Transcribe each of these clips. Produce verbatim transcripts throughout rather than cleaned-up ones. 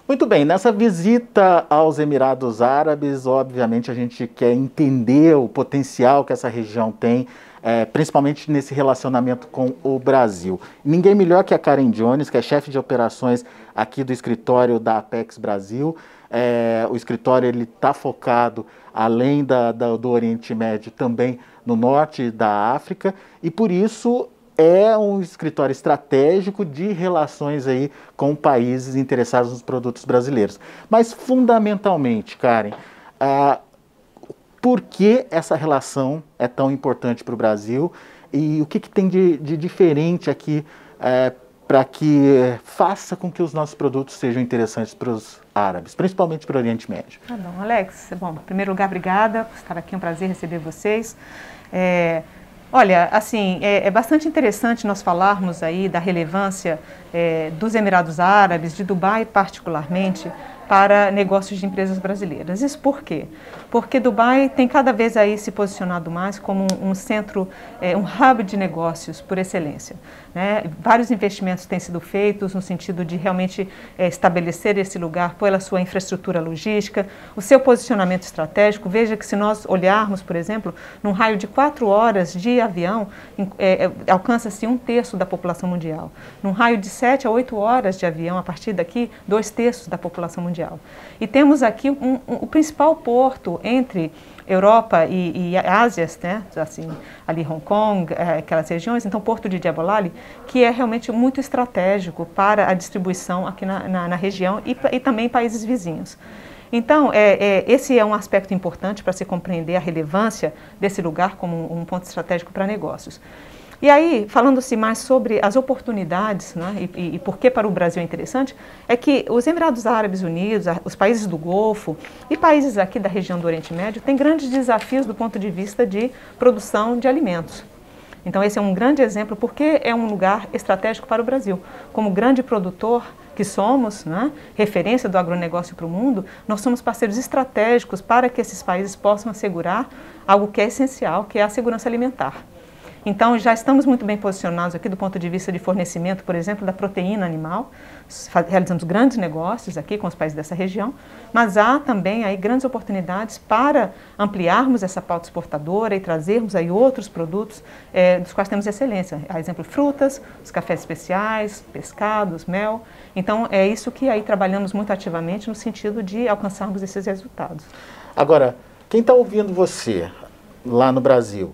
Muito bem, nessa visita aos Emirados Árabes, obviamente a gente quer entender o potencial que essa região tem, é, principalmente nesse relacionamento com o Brasil. Ninguém melhor que a Karen Jones, que é chefe de operações aqui do escritório da Apex Brasil. É, o escritório está focado, além da, da, do Oriente Médio, também no norte da África, e por isso é um escritório estratégico de relações aí com países interessados nos produtos brasileiros. Mas, fundamentalmente, Karen, ah, por que essa relação é tão importante para o Brasil e o que, que tem de, de diferente aqui é, para que faça com que os nossos produtos sejam interessantes para os árabes, principalmente para o Oriente Médio? Tá bom, Alex. Bom, em primeiro lugar, obrigada por estar aqui, é um prazer receber vocês. É... Olha, assim, é, é bastante interessante nós falarmos aí da relevância é, dos Emirados Árabes, de Dubai particularmente, para negócios de empresas brasileiras. Isso por quê? Porque Dubai tem cada vez aí se posicionado mais como um, um centro, é, um hub de negócios por excelência, né? Vários investimentos têm sido feitos no sentido de realmente é, estabelecer esse lugar pela sua infraestrutura logística, o seu posicionamento estratégico. Veja que se nós olharmos, por exemplo, num raio de quatro horas de avião, é, é, alcança-se um terço da população mundial. Num raio de sete a oito horas de avião, a partir daqui, dois terços da população mundial. E temos aqui um, um, o principal porto entre Europa e, e Ásia, né? Assim, ali Hong Kong, é, aquelas regiões, então o porto de Jebel Ali, que é realmente muito estratégico para a distribuição aqui na, na, na região e, e também em países vizinhos. Então, é, é, esse é um aspecto importante para se compreender a relevância desse lugar como um, um ponto estratégico para negócios. E aí, falando-se mais sobre as oportunidades, né, e, e por que para o Brasil é interessante, é que os Emirados Árabes Unidos, os países do Golfo e países aqui da região do Oriente Médio têm grandes desafios do ponto de vista de produção de alimentos. Então, esse é um grande exemplo porque é um lugar estratégico para o Brasil. Como grande produtor que somos, né, referência do agronegócio para o mundo, nós somos parceiros estratégicos para que esses países possam assegurar algo que é essencial, que é a segurança alimentar. Então, já estamos muito bem posicionados aqui do ponto de vista de fornecimento, por exemplo, da proteína animal. Realizamos grandes negócios aqui com os países dessa região, mas há também aí grandes oportunidades para ampliarmos essa pauta exportadora e trazermos aí outros produtos é, dos quais temos excelência. A exemplo, frutas, os cafés especiais, pescados, mel. Então, é isso que aí trabalhamos muito ativamente no sentido de alcançarmos esses resultados. Agora, quem está ouvindo você lá no Brasil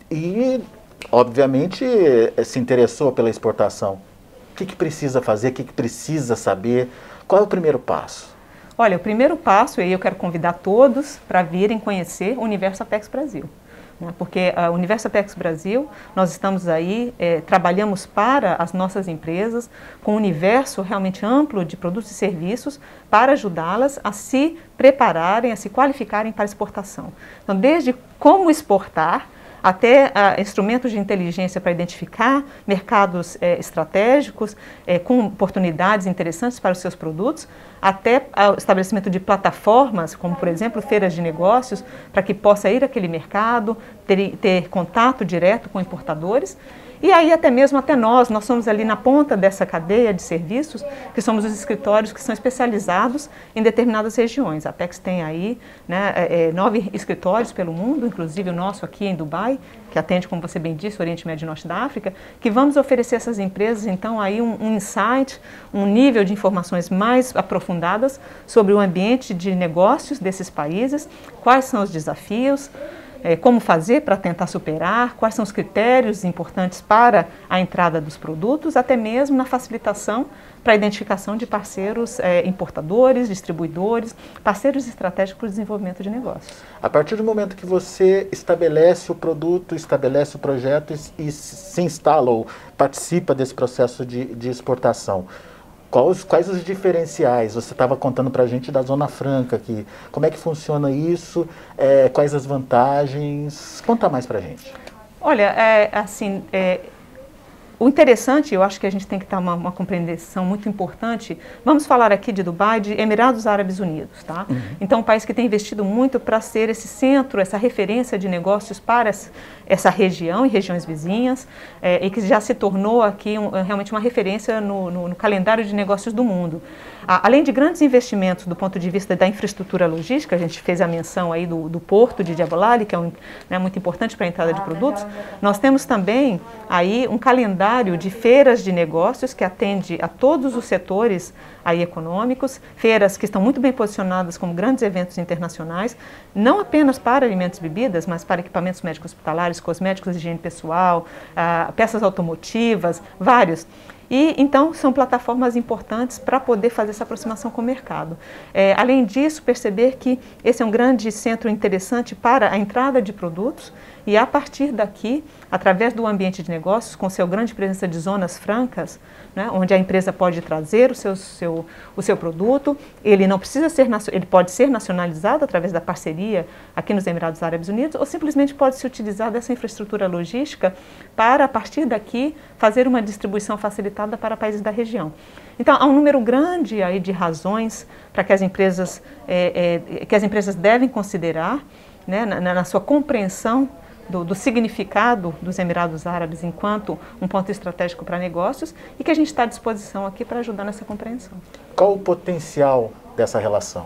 e obviamente se interessou pela exportação, o que, que precisa fazer, o que, que precisa saber, qual é o primeiro passo? Olha, o primeiro passo, e eu quero convidar todos para virem conhecer o Universo Apex Brasil, né? Porque o Universo Apex Brasil, nós estamos aí, é, trabalhamos para as nossas empresas com um universo realmente amplo de produtos e serviços para ajudá-las a se prepararem, a se qualificarem para exportação. Então, desde como exportar, até uh, instrumentos de inteligência para identificar mercados eh, estratégicos eh, com oportunidades interessantes para os seus produtos, até o estabelecimento de plataformas, como por exemplo feiras de negócios, para que possa ir àquele mercado, ter, ter contato direto com importadores. E aí até mesmo até nós, nós somos ali na ponta dessa cadeia de serviços, que somos os escritórios que são especializados em determinadas regiões. A Apex tem aí né, é, nove escritórios pelo mundo, inclusive o nosso aqui em Dubai, que atende, como você bem disse, o Oriente Médio e Norte da África, que vamos oferecer a essas empresas, então, aí um, um insight, um nível de informações mais aprofundadas sobre o ambiente de negócios desses países, quais são os desafios, É, como fazer para tentar superar, quais são os critérios importantes para a entrada dos produtos, até mesmo na facilitação para a identificação de parceiros é, importadores, distribuidores, parceiros estratégicos para o desenvolvimento de negócios. A partir do momento que você estabelece o produto, estabelece o projeto e, e se instala ou participa desse processo de, de exportação, Quais, quais os diferenciais? Você estava contando para a gente da Zona Franca aqui. Como é que funciona isso? É, quais as vantagens? Conta mais para a gente. Olha, é, assim, é, o interessante, eu acho que a gente tem que ter uma, uma compreensão muito importante, vamos falar aqui de Dubai, de Emirados Árabes Unidos, tá? Uhum. Então, um país que tem investido muito para ser esse centro, essa referência de negócios para essa região e regiões vizinhas, é, e que já se tornou aqui um, realmente uma referência no, no, no calendário de negócios do mundo. A, além de grandes investimentos do ponto de vista da infraestrutura logística, a gente fez a menção aí do, do porto de Jebel Ali, que é um, né, muito importante para a entrada de produtos, nós temos também aí um calendário de feiras de negócios que atende a todos os setores aí econômicos, feiras que estão muito bem posicionadas como grandes eventos internacionais, não apenas para alimentos e bebidas, mas para equipamentos médicos hospitalares, cosméticos, higiene pessoal, ah, peças automotivas, vários. E, então, são plataformas importantes para poder fazer essa aproximação com o mercado. É, além disso, perceber que esse é um grande centro interessante para a entrada de produtos e, a partir daqui, através do ambiente de negócios, com seu grande presença de zonas francas, né, onde a empresa pode trazer o seu, seu, o seu produto, ele não precisa ser, ele pode ser nacionalizado através da parceria aqui nos Emirados Árabes Unidos, ou simplesmente pode se utilizar dessa infraestrutura logística para, a partir daqui, fazer uma distribuição facilitada para países da região. Então, há um número grande aí de razões para que as empresas, é, é, que as empresas devem considerar, né, na, na sua compreensão Do, do significado dos Emirados Árabes enquanto um ponto estratégico para negócios e que a gente está à disposição aqui para ajudar nessa compreensão. Qual o potencial dessa relação?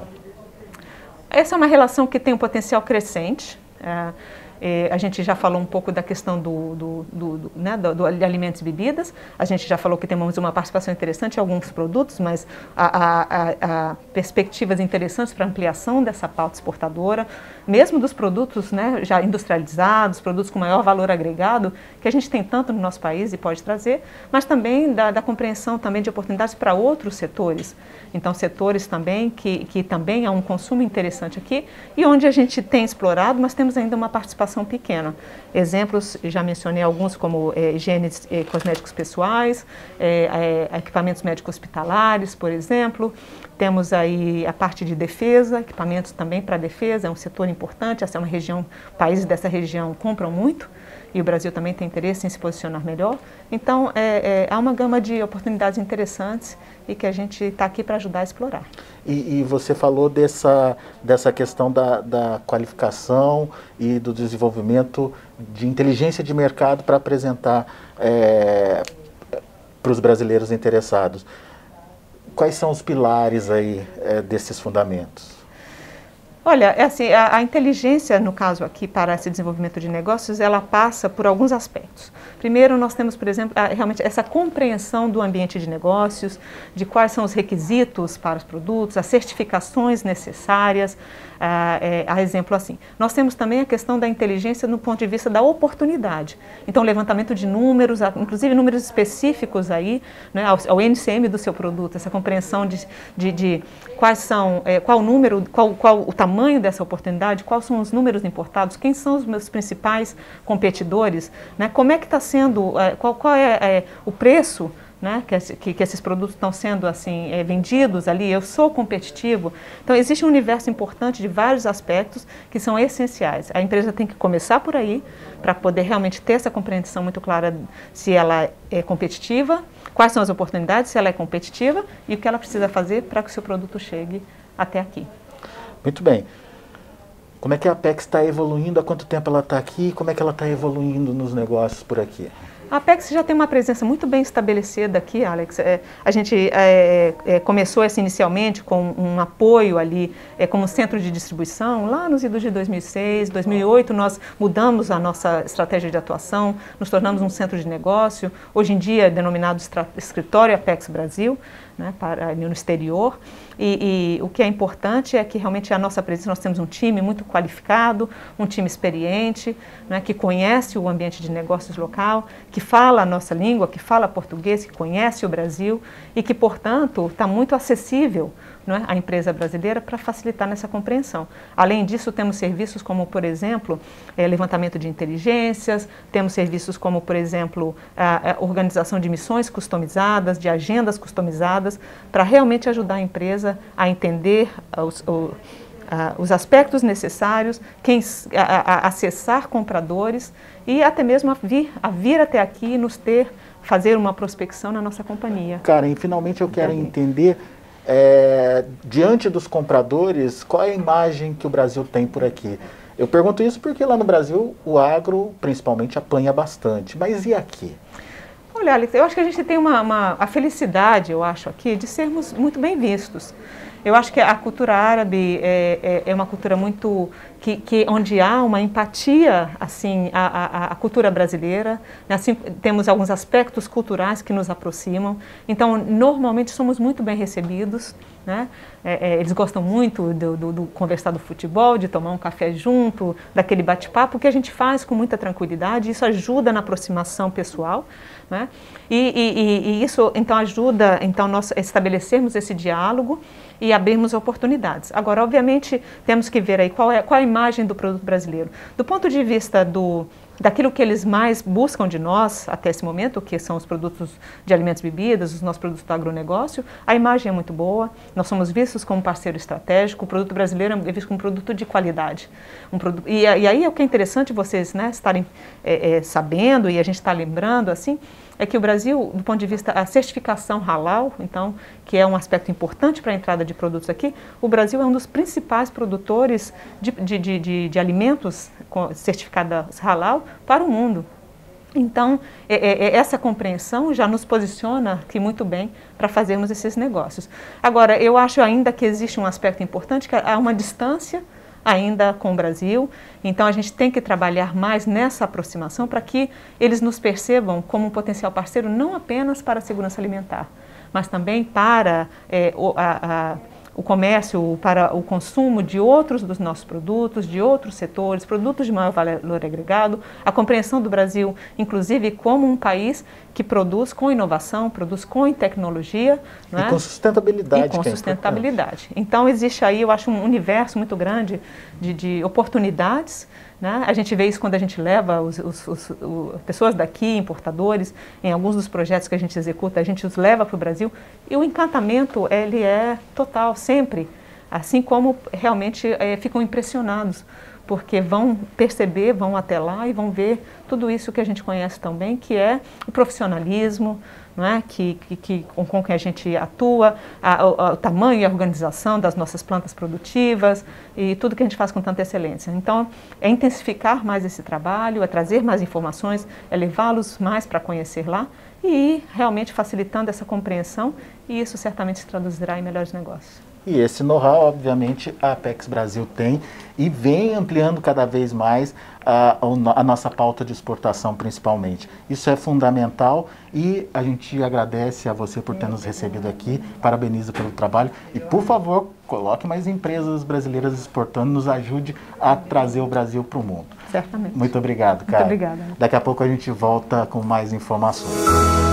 Essa é uma relação que tem um potencial crescente. É, é, a gente já falou um pouco da questão do, do, do, do, né, do, do, de alimentos e bebidas, a gente já falou que temos uma participação interessante em alguns produtos, mas há, há, há perspectivas interessantes para ampliação dessa pauta exportadora, mesmo dos produtos, né, já industrializados, produtos com maior valor agregado, que a gente tem tanto no nosso país e pode trazer, mas também da, da compreensão também de oportunidades para outros setores. Então, setores também que, que também há um consumo interessante aqui e onde a gente tem explorado, mas temos ainda uma participação pequena. Exemplos, já mencionei alguns como é, higiene e cosméticos pessoais, é, é, equipamentos médicos hospitalares, por exemplo. Temos aí a parte de defesa, equipamentos também para defesa, é um setor importante, essa é uma região, países dessa região compram muito e o Brasil também tem interesse em se posicionar melhor. Então, é, é, há uma gama de oportunidades interessantes e que a gente está aqui para ajudar a explorar. E, e você falou dessa, dessa questão da, da qualificação e do desenvolvimento de inteligência de mercado para apresentar é, para os brasileiros interessados. Quais são os pilares aí é, desses fundamentos? Olha, é assim, a, a inteligência, no caso aqui, para esse desenvolvimento de negócios, ela passa por alguns aspectos. Primeiro, nós temos, por exemplo, a, realmente essa compreensão do ambiente de negócios, de quais são os requisitos para os produtos, as certificações necessárias, a, é, a exemplo assim. Nós temos também a questão da inteligência no ponto de vista da oportunidade. Então, levantamento de números, inclusive números específicos aí, né, ao, ao N C M do seu produto, essa compreensão de, de, de quais são, é, qual o número, qual, qual o tamanho tamanho dessa oportunidade, quais são os números importados, quem são os meus principais competidores, né? Como é que está sendo, qual, qual é, é o preço, né, que, que, que esses produtos estão sendo assim, é, vendidos ali, eu sou competitivo. Então, existe um universo importante de vários aspectos que são essenciais. A empresa tem que começar por aí, para poder realmente ter essa compreensão muito clara se ela é competitiva, quais são as oportunidades, se ela é competitiva e o que ela precisa fazer para que o seu produto chegue até aqui. Muito bem. Como é que a Apex está evoluindo? Há quanto tempo ela está aqui? Como é que ela está evoluindo nos negócios por aqui? A Apex já tem uma presença muito bem estabelecida aqui, Alex. É, a gente é, é, começou essa inicialmente com um apoio ali é, como centro de distribuição. Lá nos idos de dois mil e seis, dois mil e oito, nós mudamos a nossa estratégia de atuação, nos tornamos um centro de negócio, hoje em dia é denominado Escritório Apex Brasil, né, para, no exterior. E, e o que é importante é que realmente a nossa presença, nós temos um time muito qualificado, um time experiente, né, que conhece o ambiente de negócios local, que fala a nossa língua, que fala português, que conhece o Brasil e que, portanto, está muito acessível, não é, à empresa brasileira para facilitar nessa compreensão. Além disso, temos serviços como, por exemplo, é, levantamento de inteligências, temos serviços como, por exemplo, a, a organização de missões customizadas, de agendas customizadas, para realmente ajudar a empresa a entender os, o, a, os aspectos necessários, quem, a, a acessar compradores e até mesmo a vir, a vir até aqui e nos ter fazer uma prospecção na nossa companhia. Karen, finalmente eu quero entender, é, diante dos compradores, qual é a imagem que o Brasil tem por aqui? Eu pergunto isso porque lá no Brasil o agro, principalmente, apanha bastante. Mas e aqui? Olha, Alex, eu acho que a gente tem uma, uma a felicidade, eu acho, aqui, de sermos muito bem vistos. Eu acho que a cultura árabe é, é, é uma cultura muito que, que onde há uma empatia assim à, à, à cultura brasileira, né? Assim, temos alguns aspectos culturais que nos aproximam. Então, normalmente somos muito bem recebidos, né? É, é, eles gostam muito do, do, do conversar do futebol, de tomar um café junto, daquele bate-papo que a gente faz com muita tranquilidade. Isso ajuda na aproximação pessoal, né? E, e, e isso então ajuda então nós estabelecermos esse diálogo e abrirmos oportunidades. Agora, obviamente, temos que ver aí qual é, qual é a imagem do produto brasileiro. Do ponto de vista do, daquilo que eles mais buscam de nós até esse momento, que são os produtos de alimentos e bebidas, os nossos produtos do agronegócio, a imagem é muito boa, nós somos vistos como parceiro estratégico, o produto brasileiro é visto como um produto de qualidade. Um produto, e, e aí é o que é interessante vocês, né, estarem é, é, sabendo, e a gente está lembrando, assim, é que o Brasil, do ponto de vista da certificação halal, então, que é um aspecto importante para a entrada de produtos aqui, o Brasil é um dos principais produtores de, de, de, de, de alimentos certificados halal para o mundo. Então, é, é, essa compreensão já nos posiciona aqui muito bem para fazermos esses negócios. Agora, eu acho ainda que existe um aspecto importante, que há uma distância ainda com o Brasil, então a gente tem que trabalhar mais nessa aproximação para que eles nos percebam como um potencial parceiro não apenas para a segurança alimentar, mas também para é, o, a, a, o comércio, para o consumo de outros dos nossos produtos, de outros setores, produtos de maior valor agregado, a compreensão do Brasil, inclusive, como um país que produz com inovação, produz com tecnologia. E é? com sustentabilidade. E com sustentabilidade. É então, existe aí, eu acho, um universo muito grande de, de oportunidades. Né? A gente vê isso quando a gente leva os, os, os, os, pessoas daqui, importadores, em alguns dos projetos que a gente executa, a gente os leva para o Brasil e o encantamento, ele é total, sempre. Assim como realmente é, ficam impressionados, porque vão perceber, vão até lá e vão ver tudo isso que a gente conhece tão bem, que é o profissionalismo, não é? que, que, que, com, com que a gente atua, a, a, o tamanho e a organização das nossas plantas produtivas e tudo que a gente faz com tanta excelência. Então, é intensificar mais esse trabalho, é trazer mais informações, é levá-los mais para conhecer lá e ir realmente facilitando essa compreensão, e isso certamente se traduzirá em melhores negócios. E esse know-how, obviamente, a Apex Brasil tem e vem ampliando cada vez mais a, a nossa pauta de exportação, principalmente. Isso é fundamental e a gente agradece a você por ter nos recebido aqui, parabeniza pelo trabalho e, por favor, coloque mais empresas brasileiras exportando, nos ajude a trazer o Brasil para o mundo. Certamente. Muito obrigado, cara. Muito obrigada. Daqui a pouco a gente volta com mais informações.